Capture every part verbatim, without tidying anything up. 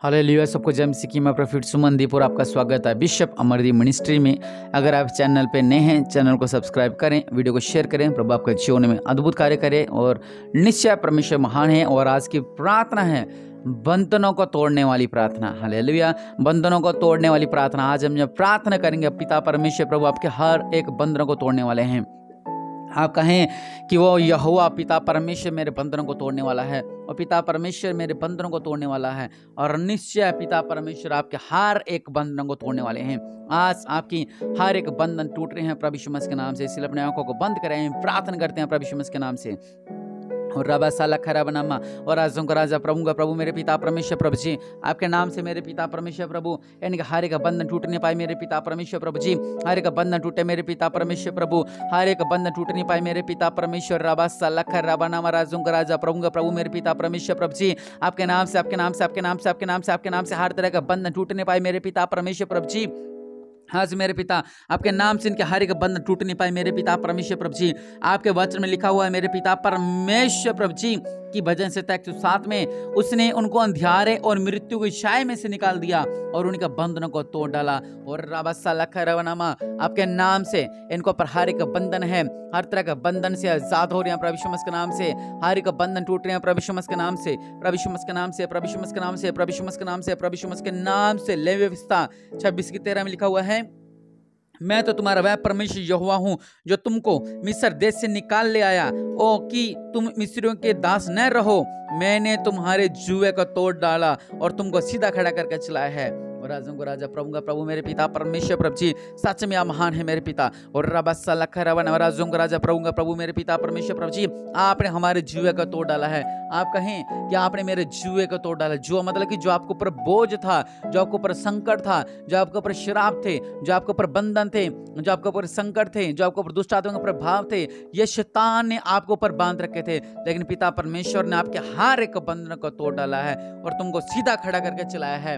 Hallelujah. सबको जय मसीह की मैं प्रॉफिट सुमन दीपुर आपका स्वागत है बिशप अमरदीप मिनिस्ट्री में। अगर आप चैनल पे नए हैं, चैनल को सब्सक्राइब करें, वीडियो को शेयर करें। प्रभु आपके जीवन में अद्भुत कार्य करें और निश्चय परमेश्वर महान है। और आज की प्रार्थना है बंधनों को तोड़ने वाली प्रार्थना। हालेलुया। बंधनों को तोड़ने वाली प्रार्थना। आज हम जब प्रार्थना करेंगे, पिता परमेश्वर प्रभु आपके हर एक बंधनों को तोड़ने वाले हैं। आप कहें कि वो यहोवा पिता परमेश्वर मेरे बंधनों को तोड़ने वाला है, और पिता परमेश्वर मेरे बंधनों को तोड़ने वाला है, और निश्चय पिता परमेश्वर आपके हर एक बंधनों को तोड़ने वाले हैं। आज आपकी हर एक बंधन टूट रहे हैं प्रभु यीशु मसीह के नाम से। इसलिए अपने आंखों को बंद करें, प्रार्थना करते हैं प्रभु यीशु मसीह के नाम से। और रबा साला खरा बनामा और राजों का राजा प्रभु का प्रभु मेरे पिता परमेश्वर प्रभु जी, आपके नाम से मेरे पिता परमेश्वर प्रभु, इनके हर एक बंधन टूटने पाए मेरे पिता परमेश्वर प्रभु जी। हर एक बंधन टूटे मेरे पिता परमेश्वर प्रभु, हर एक बंधन टूटने पाए मेरे पिता परमेश्वर। रबा साला खरा बनामा राजों का राजा प्रभु का प्रभु मेरे पिता परमेश्वर प्रभु जी, आपके नाम से आपके नाम से आपके नाम से आपके नाम से आपके नाम से हर तरह का बंधन टूटने पाए मेरे पिता परमेश्वर प्रभु जी। आज मेरे पिता आपके नाम से इनके हर एक बंधन टूट नहीं पाए मेरे पिता परमेश्वर प्रभु जी। आपके वचन में लिखा हुआ है मेरे पिता परमेश्वर प्रभु जी की भजन से एक सौ सात में उसने उनको अंधियारे और मृत्यु की छाया में से निकाल दिया और उनके बंधनों को तोड़ डाला। और रबा लखा रवनामा आपके नाम से इनको पर हर एक बंधन है, हर तरह का बंधन से आजाद हो रहे हैं प्रभु यीशु मसीह के नाम से। हर एक बंधन टूट रहे हैं प्रभु यीशु मसीह के नाम से, प्रभु यीशु मसीह के नाम से, प्रभु यीशु मसीह के नाम से, प्रभु यीशु मसीह के नाम से, प्रभु यीशु मसीह के नाम से। लेवी व्यवस्था छब्बीस की तेरह में लिखा हुआ है, मैं तो तुम्हारा वह परमेश्वर यहोवा हूँ जो तुमको मिस्र देश से निकाल ले आया, ओ कि तुम मिस्रियों के दास न रहो। मैंने तुम्हारे जुए को तोड़ डाला और तुमको सीधा खड़ा करके चलाया है। और राजों को राजा प्रभु का प्रभु मेरे पिता परमेश्वर प्रभु जी, सच में आप महान है मेरे पिता। और रबा लखा रवन राजों को राजा प्रभु का प्रभु मेरे पिता परमेश्वर प्रभु जी, आपने हमारे जुए को तोड़ डाला है। आप कहें कि आपने मेरे जुए को तोड़ डाला। जुआ मतलब कि जो आपके ऊपर बोझ था, जो आपके ऊपर संकट था, जो आपके ऊपर शराब थे, जो आपके ऊपर बंधन थे, जो आपके ऊपर संकट थे, जो आपके ऊपर दुष्ट आत्मा के प्रभाव थे, ये शैतान ने आपके ऊपर बांध रखे थे। लेकिन पिता परमेश्वर ने आपके हर एक बंधन को तोड़ डाला है और तुमको सीधा खड़ा करके चलाया है।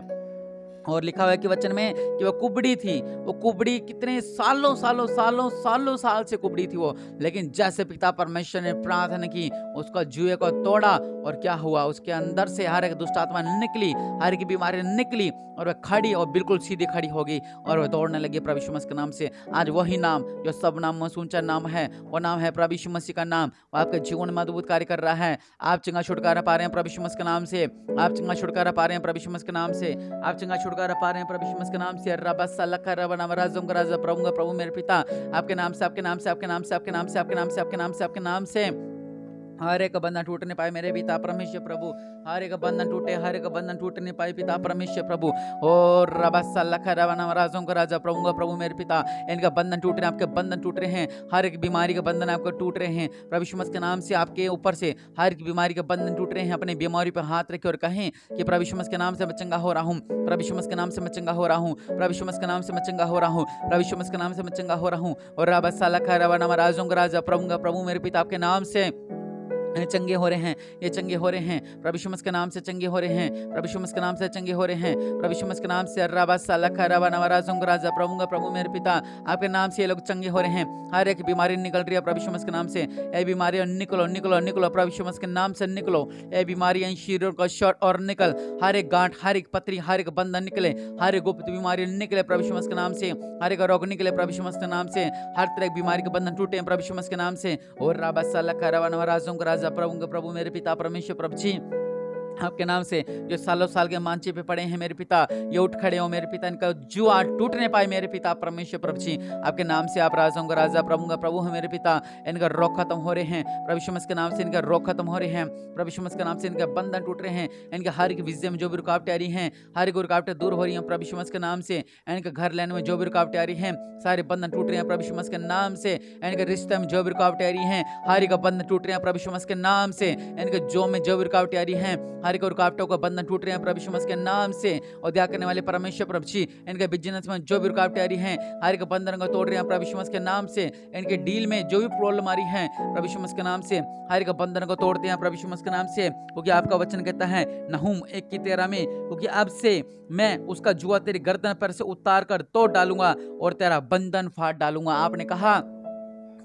और लिखा हुआ है कि वचन में कि वो कुबड़ी थी, वो कुबड़ी कितने सालों सालों सालों सालों साल से कुबड़ी थी वो, लेकिन जैसे पिता परमेश्वर ने प्रार्थना की उसका जुए को तोड़ा और क्या हुआ, उसके अंदर से हर एक दुष्ट आत्मा निकली, हर एक बीमारी निकली और वह खड़ी और बिल्कुल सीधी खड़ी हो गई और वह दौड़ने लगी प्रभु यीशु मसीह के नाम से। आज वही नाम जो सब नामों से ऊंचा नाम है, वो नाम है प्रभु यीशु मसीह का नाम। वो आपके जीवन में अद्भुत कार्य कर रहा है। आप चंगा छुटकारा पा रहे हैं प्रभु यीशु मसीह के नाम से, आप चंगा छुटकारा पा रहे हैं प्रभु यीशु मसीह के नाम से, आप चंगा छुटकारा पा रहे हैं प्रभु यीशु मसीह के नाम से। रबा लखा रवना राजों का राजा प्रभु का प्रभु मेरे पिता, आपके नाम से आपके नाम से आपके नाम से आपके नाम से आपके नाम से आपके नाम से आपके नाम से हर एक बंधन टूटने पाए मेरे पिता परमेश्वर प्रभु, हर एक बंधन टूटे, हर एक बंधन टूटने पाए पिता परमेश्वर प्रभु। और रबा लखा रवना राजों का राजा प्रभु का प्रभु मेरे पिता, इनका बंधन टूट रहे हैं, आपके बंधन टूट रहे हैं, हर एक बीमारी के बंधन आपको टूट रहे हैं प्रभु यीशु मसीह के नाम से। आपके ऊपर से हर एक बीमारी के बंधन टूट रहे हैं। अपने बीमारी पर हाथ रखे और कहें कि प्रभु यीशु मसीह के नाम से मैं चंगा हो रहा हूँ, प्रभु यीशु मसीह के नाम से मैं चंगा हो रहा हूँ, प्रभु यीशु मसीह के नाम से मैं चंगा हो रहा हूँ, प्रभु यीशु मसीह के नाम से मैं चंगा हो रहा हूँ। और रबा लखा रवना राजों का राजा प्रभु का प्रभु मेरे पिता, आपके नाम से चंगे हो रहे हैं, ये चंगे हो रहे हैं प्रभु यीशु मसीह के नाम से, चंगे हो रहे हैं प्रभु यीशु मसीह के नाम से, चंगे हो रहे हैं प्रभु यीशु मसीह के नाम से। रबा लखा रवना राजों का राजा प्रभु का प्रभु मेरे पिता, आपके नाम से ये लोग चंगे हो रहे हैं। हर एक बीमारी निकल रही है प्रभु यीशु मसीह के नाम से। ये बीमारी निकलो निकलो निकलो प्रभु यीशु मसीह के नाम से निकलो। ये बीमारी शरीर का शॉर्ट और निकल, हर एक गांठ, हर एक पत्री, हर एक बंधन निकले, हर एक गुप्त बीमारी निकले प्रभु यीशु मसीह के नाम से, हर एक रोग निकले प्रभु यीशु मसीह के नाम से, हर तरह की बीमारी के बंधन टूटे प्रभु यीशु मसीह के नाम से। और रबा लखा रवना राजों का राजा प्रभु का प्रभु मेरे पिता परमेश्वर प्रभु जी, आपके नाम से जो सालों साल के मांझे पे पड़े हैं मेरे पिता, ये उठ खड़े हो मेरे पिता, इनका जुआ टूटने पाए मेरे पिता परमेश्वर प्रभु जी। आपके नाम से आप राजों का राजा प्रभु का प्रभु है मेरे पिता, इनका रोग खत्म हो रहे हैं प्रभु यीशु मसीह के नाम से, इनका रोग खत्म हो रहे हैं प्रभु यीशु मसीह के नाम से, इनके बंधन टूट रहे हैं, इनके हर एक विजय में जो भी रुकावटें आ रही हैं, हर एक रुकावटें दूर हो रही हैं प्रभु यीशु मसीह के नाम से। इनके घर लेने में जो भी रुकावटें आ रही हैं, सारे बंधन टूट रहे हैं प्रभु यीशु मसीह के नाम से। इनके रिश्ते में जो भी रुकावटें आ रही हैं, हर एक बंधन टूट रहे हैं प्रभु यीशु मसीह के नाम से। इनके जो में जो भी रुकावटें आ रही हैं, हर एक रुकावटों को बंधन टूट रहे हैं प्रभु यीशु मसीह के नाम से। और दया करने वाले परमेश्वर प्रभु जी, इनके बिजनेस में जो भी रुकावटें आ रही हैं, हर एक बंधन को तोड़ रहे हैं प्रभु यीशु मसीह के नाम से। इनके डील में जो भी प्रॉब्लम आ रही है प्रभु यीशु मसीह के नाम से, हर एक बंधन को तोड़ते हैं प्रभु यीशु मसीह के नाम से। क्योंकि आपका वचन कहता है नहूम एक की तेरह में, क्योंकि अब से मैं उसका जुआ तेरी गर्दन पर से उतार कर तोड़ डालूंगा और तेरा बंधन फाड़ डालूंगा। आपने कहा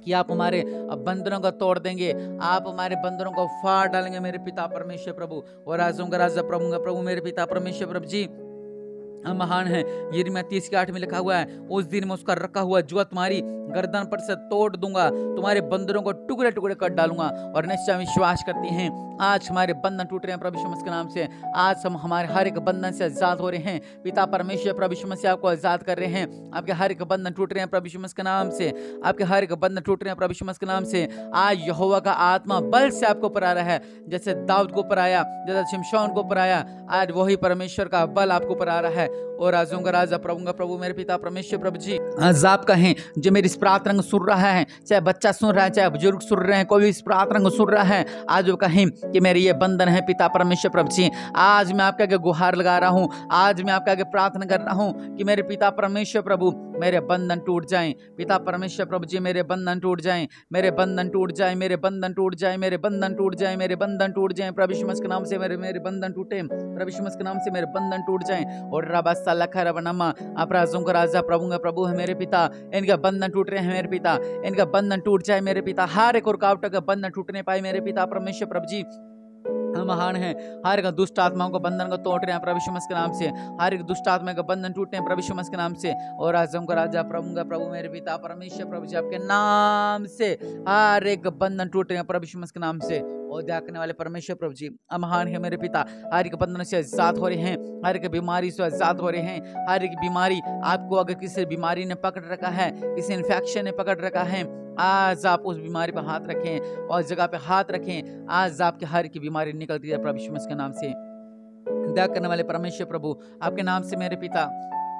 कि आप हमारे बंधनों को तोड़ देंगे, आप हमारे बंधनों को फाड़ डालेंगे मेरे पिता परमेश्वर प्रभु। और राजों का राजा प्रभु का प्रभु मेरे पिता परमेश्वर प्रभु जी महान है। यिर्मयाह तीस के आठ में लिखा हुआ है, उस दिन में उसका रखा हुआ जुआ तुम्हारी गर्दन पर से तोड़ दूंगा, तुम्हारे बंधनों को टुकड़े टुकड़े कर डालूंगा। और निश्चय विश्वास करती हैं आज हमारे बंधन टूट रहे हैं प्रभु यीशु मसीह के नाम से। आज हम हमारे हर एक बंधन से आजाद हो रहे हैं। पिता परमेश्वर प्रभु यीशु मसीह आपको आजाद कर रहे हैं। आपके हर एक बंधन टूट रहे हैं प्रभु यीशु मसीह के नाम से। आपके हर एक बंधन टूट रहे हैं प्रभु यीशु मसीह के नाम से। आज यहोवा का आत्मा बल से आपको ऊपर आ रहा है, जैसे दाऊद को ऊपर आया, जैसे शिमशोन को ऊपर आया, आज वही परमेश्वर का बल आपको ऊपर आ रहा है। और राजों का राजा प्रभु का प्रभु मेरे पिता परमेश्वर प्रभु जी, आज आप कहें जो मेरी इस प्रार्थना को सुन रहा है, चाहे बच्चा सुन रहा है, चाहे बुजुर्ग सुन रहे हैं, कोई भी इस प्रार्थना को सुन रहा है, आज वो कहें कि मेरे ये बंधन है पिता परमेश्वर प्रभु जी। आज मैं आपके आगे गुहार लगा रहा हूँ, आज मैं आपके आगे प्रार्थना कर रहा हूँ कि मेरे पिता परमेश्वर प्रभु मेरे बंधन टूट जाएं। पिता परमेश्वर प्रभु जी मेरे बंधन टूट जाएं, मेरे बंधन टूट जाएं, मेरे बंधन टूट जाएं, मेरे बंधन टूट जाएं, मेरे बंधन टूट जाएं प्रभु यीशु मसीह के नाम से। मेरे मेरे बंधन टूटे प्रभु यीशु मसीह के नाम से, मेरे बंधन टूट जाएं। और रबा सल्लखा रबनमा, आप राजों का राजा प्रभु का प्रभु है मेरे पिता, इनका बंधन टूट रहे हैं मेरे पिता, इनका बंधन टूट जाए मेरे पिता। हर एक रुकावट का बंधन टूटने पाए मेरे पिता परमेश्वर प्रभु जी महान है। हर एक दुष्ट आत्माओं को बंधन को तोड़ रहे हैं प्रभु यीशु मसीह के नाम से। हर एक दुष्ट आत्मा का बंधन टूटते हैं प्रभु यीशु मसीह के नाम से। और राजों का राजा प्रभु का प्रभु मेरे पिता परमेश्वर प्रभु जी आपके नाम से हर एक बंधन टूट रहे हैं प्रभु यीशु मसीह के नाम से। और दया करने वाले परमेश्वर प्रभु जी महान है मेरे पिता, हर एक बंधन से आजाद हो रहे हैं, हर एक बीमारी से आजाद हो रहे हैं। हर एक बीमारी आपको अगर किसी बीमारी ने पकड़ रखा है, किसी इन्फेक्शन ने पकड़ रखा है, आज आप उस बीमारी पर हाथ रखें और जगह पे हाथ रखें। आज आपके हर की बीमारी निकल रही है प्रभु यीशु मसीह के नाम से। दया करने वाले परमेश्वर प्रभु आपके नाम से मेरे पिता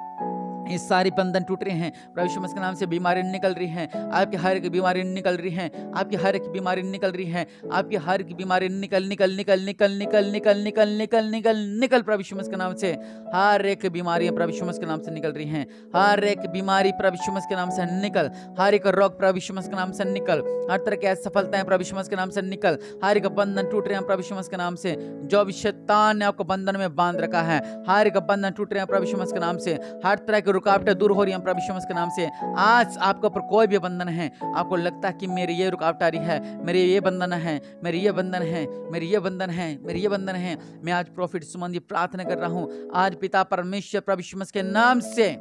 ये सारी बंधन टूट रहे हैं प्रभु यीशु मसीह के नाम से। बीमारी निकल रही है, आपकी हर एक बीमारी निकल रही है, आपकी हर एक बीमारी निकल रही है, आपकी हर एक बीमारी निकल निकल निकल निकल निकल निकल निकल निकल निकल निकल प्रभु यीशु मसीह के नाम से। हर एक बीमारी प्रभु यीशु मसीह के नाम से निकल रही हैं। हर एक बीमारी प्रभु यीशु मसीह के नाम से निकल, हर एक रोग प्रभु यीशु मसीह के नाम से निकल, हर तरह की असफलताएं प्रभु यीशु मसीह के नाम से निकल, हर एक बंधन टूट रहे हैं प्रभु यीशु मसीह के नाम से। जो भी शैतान ने आपको बंधन में बांध रखा है, हर एक बंधन टूट रहे हैं प्रभु यीशु मसीह के नाम से। हर तरह की रुकावटें दूर हो रही हैं प्रभु यीशु मसीह के नाम से। आज आपके ऊपर कोई भी बंधन है, आपको लगता है कि मेरी ये रुकावट आ रही है, मेरे ये बंधन है, मेरी ये बंधन है, मेरी ये बंधन है, मेरी ये बंधन है, मैं आज प्रॉफिट सुमन जी प्रार्थना कर रहा हूं आज पिता परमेश्वर प्रभु यीशु मसीह के नाम से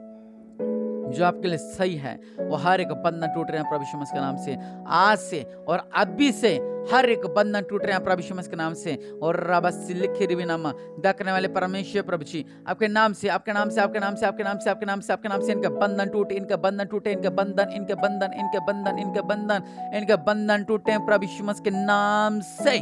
जो आपके लिए सही है, वो हर एक बंधन टूट रहे हैं प्रभु यीशु मसीह के नाम से। आज से और अभी से हर एक बंधन टूट रहे हैं प्रभु यीशु मसीह के नाम से। और रबसी लिखे रिविनामा दकने वाले परमेश्वर प्रभु जी आपके नाम से, आपके नाम से, आपके नाम से, आपके नाम से, आपके नाम से, आपके नाम से इनके बंधन टूटे, इनके बंधन टूटे, इनके बंधन, इनके बंधन, इनके बंधन, इनके बंधन, इनके बंधन टूटे प्रभु यीशु मसीह के नाम से।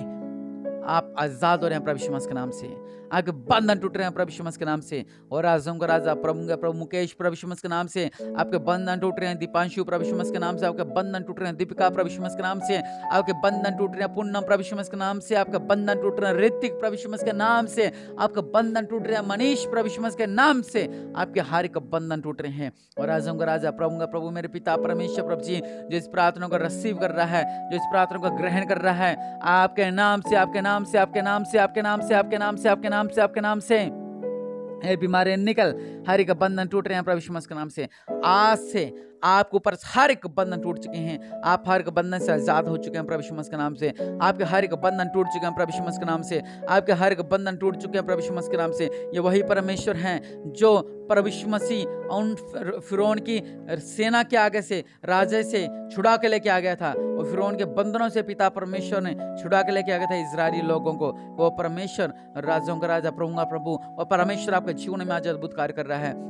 आप आजाद हो रहे हैं प्रभु यीशु मसीह के नाम से, आपके बंधन टूट रहे हैं प्रभु यीशु मसीह के नाम से। और राजों का राजा प्रभु का प्रभु मुकेश प्रभु यीशु मसीह के नाम से आपके बंधन टूट रहे हैं। दीपांशु प्रभु यीशु मसीह के नाम से आपके बंधन टूट रहे हैं। दीपिका प्रभु यीशु मसीह के नाम से आपके बंधन टूट रहे हैं। पूनम प्रभु यीशु मसीह के नाम से आपके बंधन टूट रहे हैं। ऋतिक प्रभु यीशु मसीह के नाम से आपके बंधन टूट रहे हैं। मनीष प्रभु यीशु मसीह के नाम से आपके हर एक बंधन टूट रहे हैं। और राजों का राजा प्रभु का प्रभु मेरे पिता परमेश्वर प्रभु जी जो इस प्रार्थना को रिसीव कर रहा है, जो इस प्रार्थना को ग्रहण कर रहा है, आपके नाम से, आपके नाम से, आपके नाम से, आपके नाम से, आपके नाम से, आपके नाम से, आपके नाम से ये बीमारी निकल, हर एक बंधन टूट रहे हैं प्रभु यीशु मसीह के नाम से। आज से आपके ऊपर हर एक बंधन टूट चुके हैं, आप हर एक बंधन से आजाद हो चुके हैं प्रभु यीशु मसीह के नाम से। आपके हर एक बंधन टूट चुके हैं प्रभु यीशु मसीह के नाम से। आपके हर एक बंधन टूट चुके हैं प्रभु यीशु मसीह के नाम से। ये वही परमेश्वर हैं जो प्रभु यीशु मसीह उन फिरौन की सेना के आगे से, राजे से छुड़ा के लेके आ गया था। और फिरौन के बंधनों से पिता परमेश्वर ने छुड़ा के लेके आ गया था इजरायली लोगों को। वो परमेश्वर राजों का राजा प्रभु का प्रभु और परमेश्वर आपके जीवन में आज अद्भुत कार्य कर रहा है।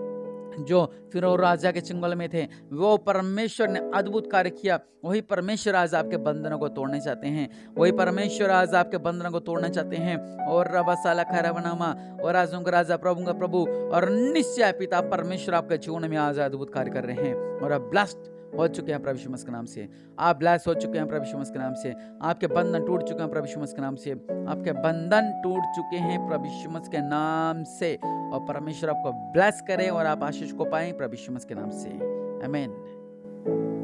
जो फिरौन राजा के चंगुल में थे, वो परमेश्वर ने अद्भुत कार्य किया। वही परमेश्वर आज आपके बंधनों को तोड़ना चाहते हैं, वही परमेश्वर आज आपके बंधनों को तोड़ना चाहते हैं। और रबासाला खैरावनामा और राजों का राजा प्रभु का प्रभु और निश्चय पिता परमेश्वर आपके जीवन में आज अद्भुत कार्य कर रहे हैं। और आप ब्लेस्ड हो चुके हैं प्रभु यीशु मसीह के नाम से। आप ब्लेस हो चुके हैं प्रभु यीशु मसीह के नाम से। आपके बंधन टूट चुके हैं प्रभु यीशु मसीह के नाम से। आपके बंधन टूट चुके हैं प्रभु यीशु मसीह के नाम से। और परमेश्वर आपको ब्लेस करे और आप आशीष को पाएं प्रभु यीशु मसीह के नाम से। आमीन।